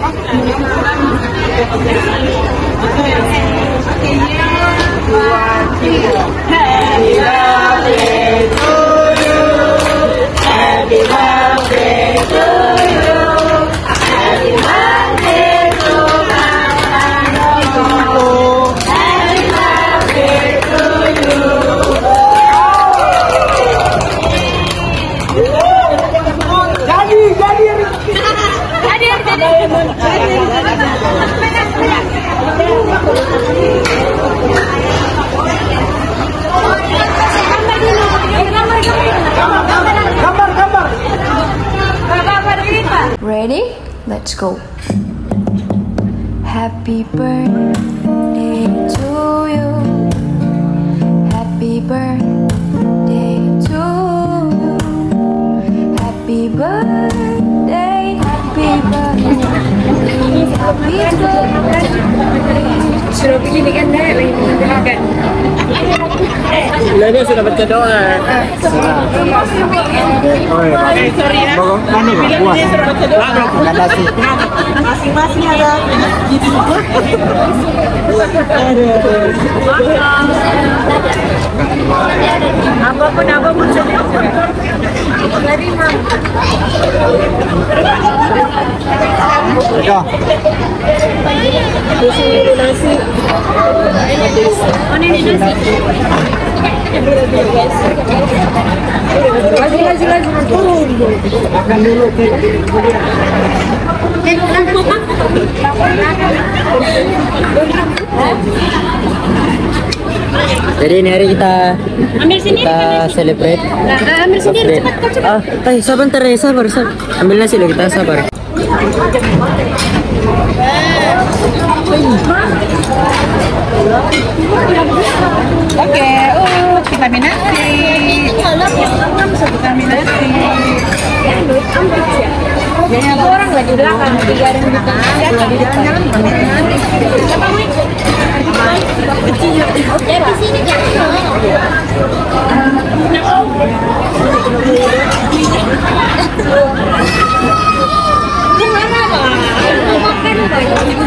Ready? Let's go. Happy birthday to you. Happy birthday to you. Happy birthday, happy birthday, happy birthday. Suruh begini kan deh, lagi mendengarkan. Dia sudah baca doa. Sorry ya. Mana nggak puas? Nggak nasi. Masing-masing ada. Apapun saja. Jadi ya. Terus ini nasi. Ini nasi. Lagi turun. Makan dulu. Jadi ini hari kita celebrate. ambil sendiri cepat. Sabar, sabar. Ambil nasi dulu, kita sabar. Oke, kita minati. Kita minati. Jadi ada orang lagi belakang, tiga ada di depan. Lagi jalan-jalan. Ya di sini jangan. Gimana, Bang? Mau makan, Bang?